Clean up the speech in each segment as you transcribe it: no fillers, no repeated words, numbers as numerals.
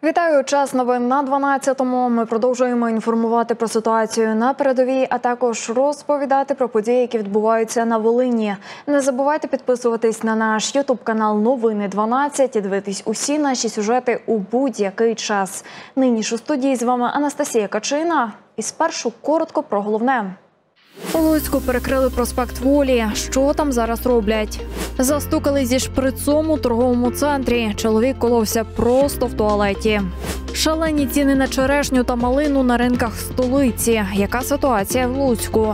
Вітаю! Час новин на 12-му. Ми продовжуємо інформувати про ситуацію на передовій, а також розповідати про події, які відбуваються на Волині. Не забувайте підписуватись на наш ютуб-канал Новини 12 і дивитись усі наші сюжети у будь-який час. Нині ж у студії з вами Анастасія Качина. І спершу коротко про головне. У Луцьку перекрили проспект Волі. Що там зараз роблять? Застукали зі шприцом у торговому центрі. Чоловік коловся просто в туалеті. Шалені ціни на черешню та малину на ринках столиці. Яка ситуація в Луцьку?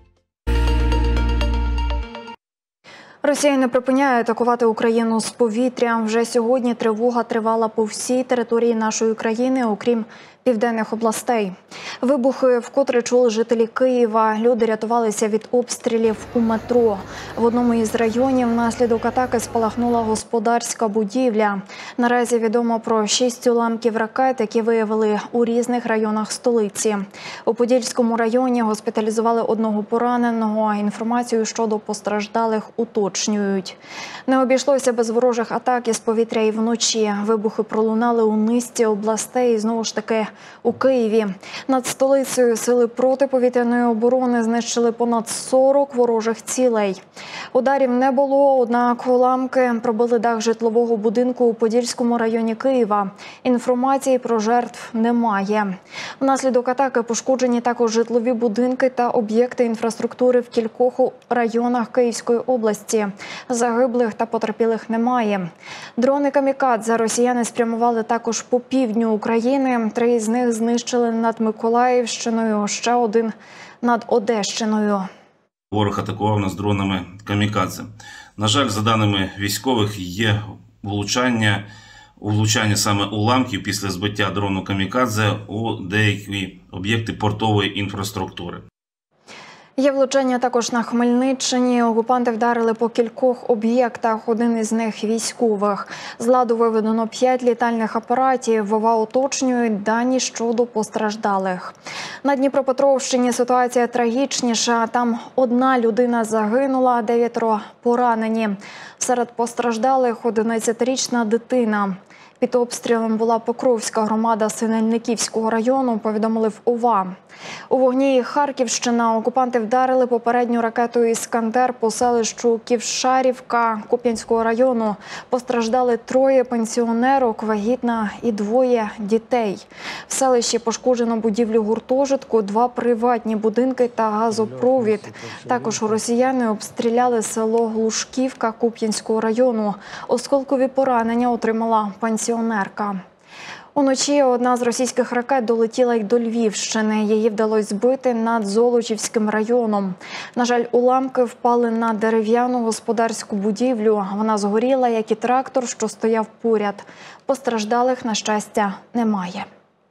Росія не припиняє атакувати Україну з повітря. Вже сьогодні тривога тривала по всій території нашої країни, окрім південних областей. Вибухи вкотре чули жителі Києва. Люди рятувалися від обстрілів у метро. В одному із районів внаслідок атаки спалахнула господарська будівля. Наразі відомо про 6 уламків ракет, які виявили у різних районах столиці. У Подільському районі госпіталізували одного пораненого. Інформацію щодо постраждалих уточнюють. Не обійшлося без ворожих атак із повітря і вночі. Вибухи пролунали у низці областей і знову ж таки у Києві. Над столицею сили протиповітряної оборони знищили понад 40 ворожих цілей. Ударів не було, однак уламки пробили дах житлового будинку у Подільському районі Києва. Інформації про жертв немає. Внаслідок атаки пошкоджені також житлові будинки та об'єкти інфраструктури в кількох районах Київської області. Загиблих та потерпілих немає. Дрони камікадзе росіяни спрямували також по півдню України. 3 з них знищили над Миколаївщиною, ще один над Одещиною. Ворог атакував нас дронами камікадзе. На жаль, за даними військових, є влучання саме уламків після збиття дрону камікадзе у деякі об'єкти портової інфраструктури. Є влучання також на Хмельниччині. Окупанти вдарили по кількох об'єктах, один із них військових. З ладу виведено 5 літальних апаратів. ВОВА уточнюють дані щодо постраждалих. На Дніпропетровщині ситуація трагічніша. Там 1 людина загинула, 9 поранені. Серед постраждалих 11-річна дитина. Під обстрілом була Покровська громада Синельниківського району, повідомили в ОВА. У вогні Харківщина. Окупанти вдарили попередню ракетою «Іскандер» по селищу Ківшарівка Куп'янського району. Постраждали 3 пенсіонерок, вагітна і 2 дітей. В селищі пошкоджено будівлю гуртожитку, 2 приватні будинки та газопровід. Також росіяни обстріляли село Глушківка Куп'янського району. Осколкові поранення отримала пенсіонерка. Уночі одна з російських ракет долетіла й до Львівщини. Її вдалося збити над Золочівським районом. На жаль, уламки впали на дерев'яну господарську будівлю. Вона згоріла, як і трактор, що стояв поряд. Постраждалих, на щастя, немає.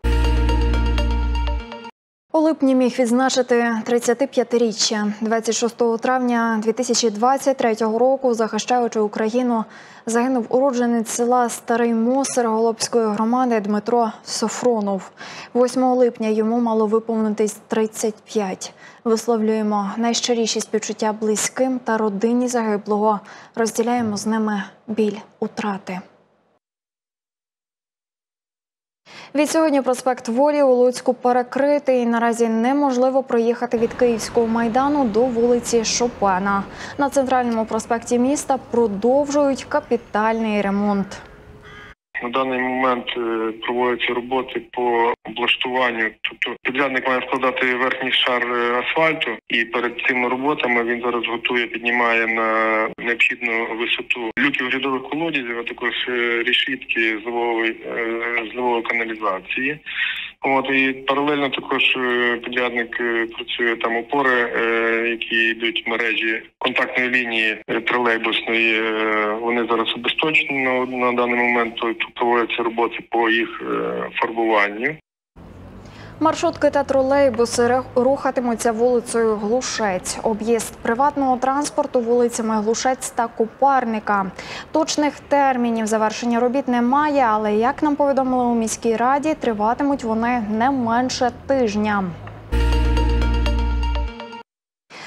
У липні міг відзначити 35-річчя. 26 травня 2023 року, захищаючи Україну, загинув уродженець села Старий Мосир Голобської громади Дмитро Софронов. 8 липня йому мало виповнитись 35. Висловлюємо найщиріші співчуття близьким та родині загиблого. Розділяємо з ними біль утрати. Відсьогодні проспект Волі у Луцьку перекритий. Наразі неможливо проїхати від Київського майдану до вулиці Шопена. На центральному проспекті міста продовжують капітальний ремонт. На даний момент проводяться роботи по облаштуванню. Тобто підрядник має складати верхній шар асфальту, і перед цими роботами він зараз готує, піднімає на необхідну висоту люки оглядових колодязів, а також решітки зливової каналізації. І паралельно також підрядник працює там опори, які йдуть в мережі контактної лінії тролейбусної. Вони зараз обесточені на даний момент, проводяться роботи по їх фарбуванню. Маршрутки та тролейбуси рухатимуться вулицею Глушець. Об'їзд приватного транспорту вулицями Глушець та Купарника. Точних термінів завершення робіт немає, але, як нам повідомили у міській раді, триватимуть вони не менше тижня.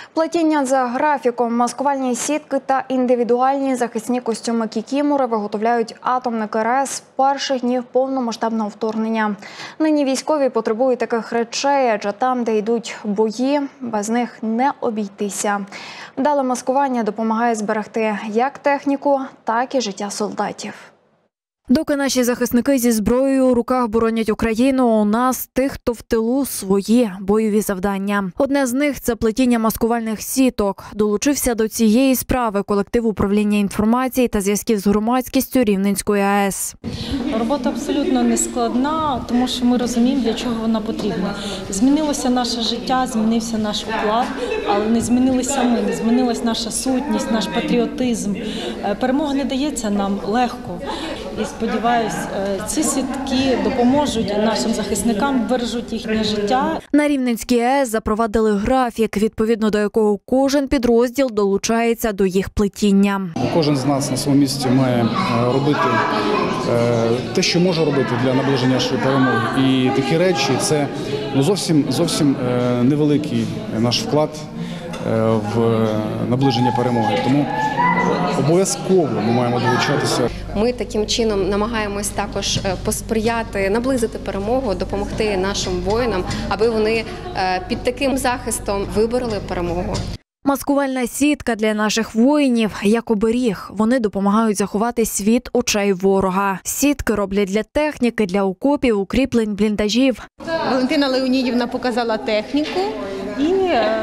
Плетіння за графіком, маскувальні сітки та індивідуальні захисні костюми кікімори виготовляють атомники РАЕС з перших днів повномасштабного вторгнення. Нині військові потребують таких речей, адже там, де йдуть бої, без них не обійтися. Вдале маскування допомагає зберегти як техніку, так і життя солдатів. Доки наші захисники зі зброєю у руках боронять Україну, у нас, тих, хто в тилу, свої бойові завдання. Одне з них – це плетіння маскувальних сіток. Долучився до цієї справи колектив управління інформації та зв'язків з громадськістю Рівненської АЕС. Робота абсолютно не складна, тому що ми розуміємо, для чого вона потрібна. Змінилося наше життя, змінився наш вклад, але не змінилися ми, не змінилась наша сутність, наш патріотизм. Перемога не дається нам легко. І сподіваюсь, ці сітки допоможуть нашим захисникам, бережуть їхнє життя. На Рівненській АЕС запровадили графік, відповідно до якого кожен підрозділ долучається до їх плетіння. Кожен з нас на своєму місці має робити те, що може робити для наближення нашої перемоги. І такі речі – це зовсім невеликий наш вклад в наближення перемоги. Тому обов'язково ми маємо долучатися. Ми таким чином намагаємось також посприяти, наблизити перемогу, допомогти нашим воїнам, аби вони під таким захистом вибороли перемогу. Маскувальна сітка для наших воїнів – як оберіг. Вони допомагають заховатись від очей ворога. Сітки роблять для техніки, для окопів, укріплень, бліндажів. Валентина Леонідівна показала техніку і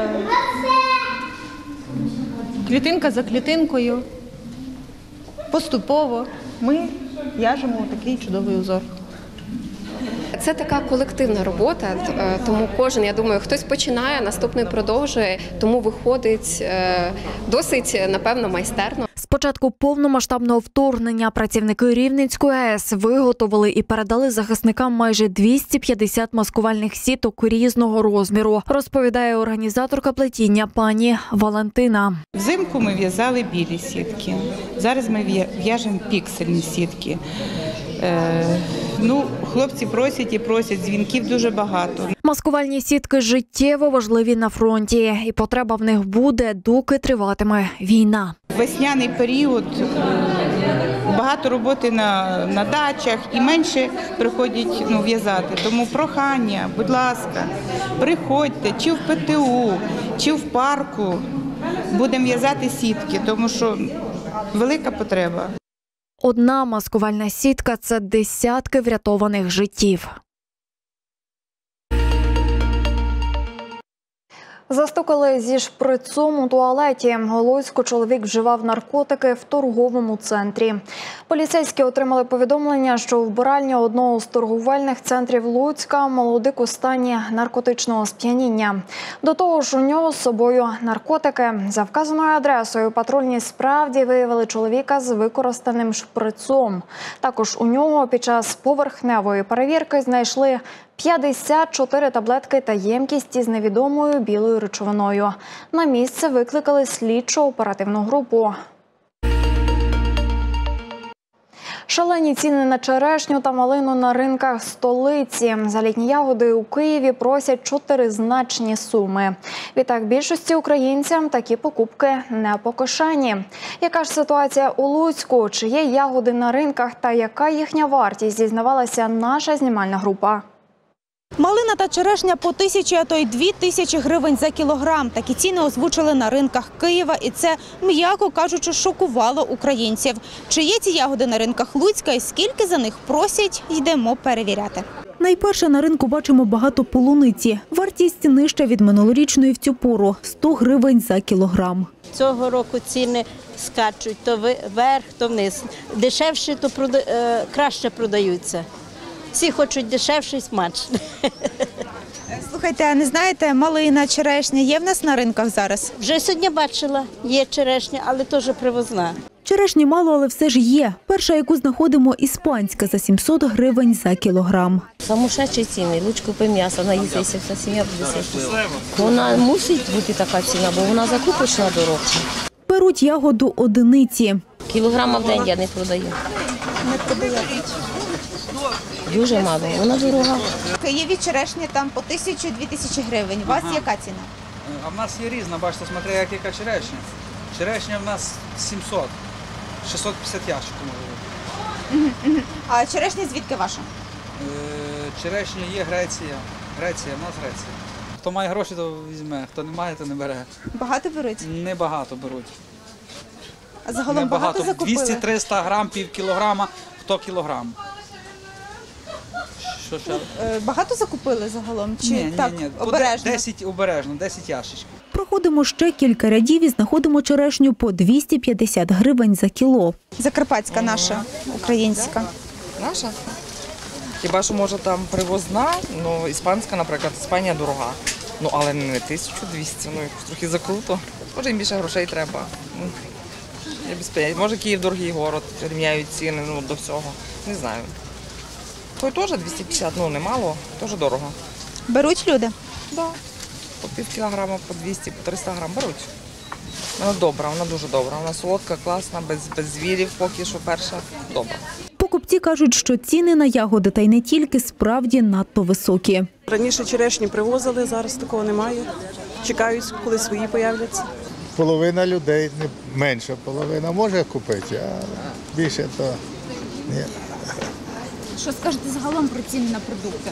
клітинка за клітинкою поступово ми в'яжемо такий чудовий узор. Це така колективна робота, тому кожен, я думаю, хтось починає, наступний продовжує, тому виходить досить, напевно, майстерно. З початку повномасштабного вторгнення працівники Рівненської АЕС виготовили і передали захисникам майже 250 маскувальних сіток різного розміру, розповідає організаторка плетіння пані Валентина. Взимку ми в'язали білі сітки, зараз ми в'яжемо піксельні сітки. Хлопці просять і просять, дзвінків дуже багато. Маскувальні сітки життєво важливі на фронті, і потреба в них буде, доки триватиме війна. Весняний період, багато роботи на дачах і менше приходять в'язати. Тому прохання, будь ласка, приходьте чи в ПТУ, чи в парку, будемо в'язати сітки, тому що велика потреба. Одна маскувальна сітка – це десятки врятованих життів. Застукали зі шприцом у туалеті. У Луцьку чоловік вживав наркотики в торговому центрі. Поліцейські отримали повідомлення, що у вбиральні одного з торговельних центрів Луцька молодик у стані наркотичного сп'яніння. До того ж, у нього з собою наркотики. За вказаною адресою патрульні справді виявили чоловіка з використаним шприцом. Також у нього під час поверхневої перевірки знайшли 54 таблетки та ємкість із невідомою білою речовиною. На місце викликали слідчо-оперативну групу. Шалені ціни на черешню та малину на ринках столиці. За літні ягоди у Києві просять чотиризначні суми. Відтак більшості українцям такі покупки не по кишені. Яка ж ситуація у Луцьку? Чи є ягоди на ринках та яка їхня вартість, дізнавалася наша знімальна група. Малина та черешня по 1000, а то й 2000 гривень за кілограм. Такі ціни озвучили на ринках Києва, і це, м'яко кажучи, шокувало українців. Чи є ці ягоди на ринках Луцька і скільки за них просять, йдемо перевіряти. Найперше на ринку бачимо багато полуниці. Вартість нижча від минулорічної в цю пору – 100 гривень за кілограм. Цього року ціни скачуть то вверх, то вниз. Дешевші, то краще продаються. Всі хочуть дешевше і смачно. Слухайте, а не знаєте, малина, черешня є в нас на ринках зараз? Вже сьогодні бачила, є черешня, але теж привозна. Черешні мало, але все ж є. Перша, яку знаходимо, іспанська за 700 гривень за кілограм. Сумасшедші ціни. Луч купи м'ясо, наїсися, вся сім'я буде ситися. Вона мусить бути така ціна, бо вона закупочна дорожча. Беруть ягоду одиниці. Кілограма в день я не продаю. Не продаєте? Дуже мало, вона дорога. Є від черешні там по 1000-2000 гривень. У вас яка ціна? А в нас є різна, бачите, смотри, яка черешня. Черешня в нас 700, 650 ящиків може бути. А черешня звідки ваша? Черешня є Греція. Греція, в нас Греція. Хто має гроші, то візьме, хто не має, то не бере. Багато беруть? Небагато беруть. А загалом багато закупили? 200-300 грам, пів кілограма, хто кілограм. Що ще? Багато закупили загалом? Чи Ні, так, ні. обережно? 10 обережно, 10 ящичків. Проходимо ще кілька рядів і знаходимо черешню по 250 гривень за кіло. Закарпатська наша, українська. Наша? Хіба що, може, там привозна, ну, іспанська, наприклад, Іспанія дорога. Ну, але не 1200, ну, якось трохи закруто. Може, їм більше грошей треба. Я без поняття. Може, Київ дорогий город, рівняють ціни, ну, до всього. Не знаю. Той теж 250, ну, немало, теж дорого. Беруть люди? Так. Да. По пів кілограма, по 200, по 300 грам беруть. Вона добра, вона дуже добра. Вона солодка, класна, без звірів поки що перша. Добра. Покупці кажуть, що ціни на ягоди, та й не тільки, справді надто високі. Раніше черешні привозили, зараз такого немає. Чекають, коли свої появляться. Половина людей, менша половина може купити, а більше то ні. Що скажете загалом про ціни на продукти?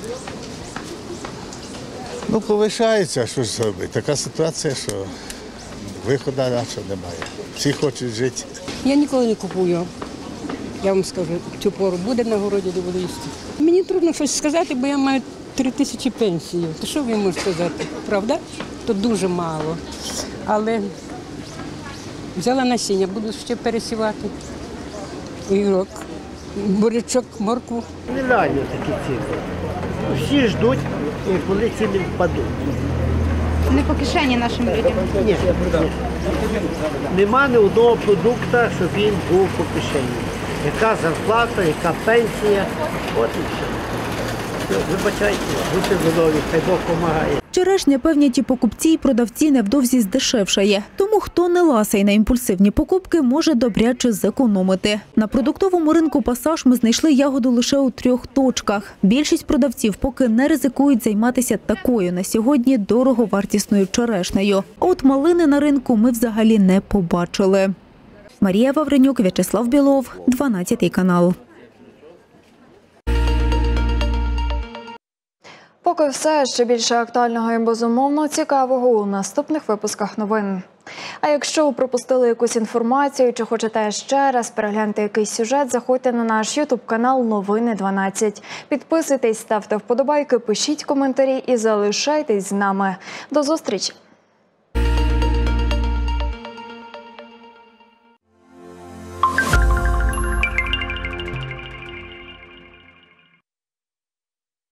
Ну, повишається, що ж зробити. Така ситуація, що виходу нашого немає. Всі хочуть жити. Я ніколи не купую. Я вам скажу, цю пору буде на городі, де буду їсти. Мені трудно щось сказати, бо я маю 3000 пенсії. То що ви можете сказати? Правда? То дуже мало. Але взяла насіння, буду ще пересівати. Огірок, бурячок, моркву. Нереально такі ціни. Всі ждуть, коли ціни впадуть. Не по кишені нашим людям? Ні. Нема ні одного продукту, щоб він був по кишені. Яка зарплата, яка пенсія, от і все. Вибачайте, будьте здорові, хай Бог допомагає. Черешня, певнять і покупці, і продавці, невдовзі здешевшає. Тому хто не ласий на імпульсивні покупки, може добряче зекономити. На продуктовому ринку «Пасаж» ми знайшли ягоду лише у 3 точках. Більшість продавців поки не ризикують займатися такою на сьогодні дороговартісною черешнею. А от малини на ринку ми взагалі не побачили. Марія Вавренюк, В'ячеслав Білов, 12 канал. Поки все, ще більше актуального і, безумовно, цікавого у наступних випусках новин. А якщо ви пропустили якусь інформацію чи хочете ще раз переглянути якийсь сюжет, заходьте на наш ютуб-канал «Новини 12». Підписуйтесь, ставте вподобайки, пишіть коментарі і залишайтесь з нами. До зустрічі!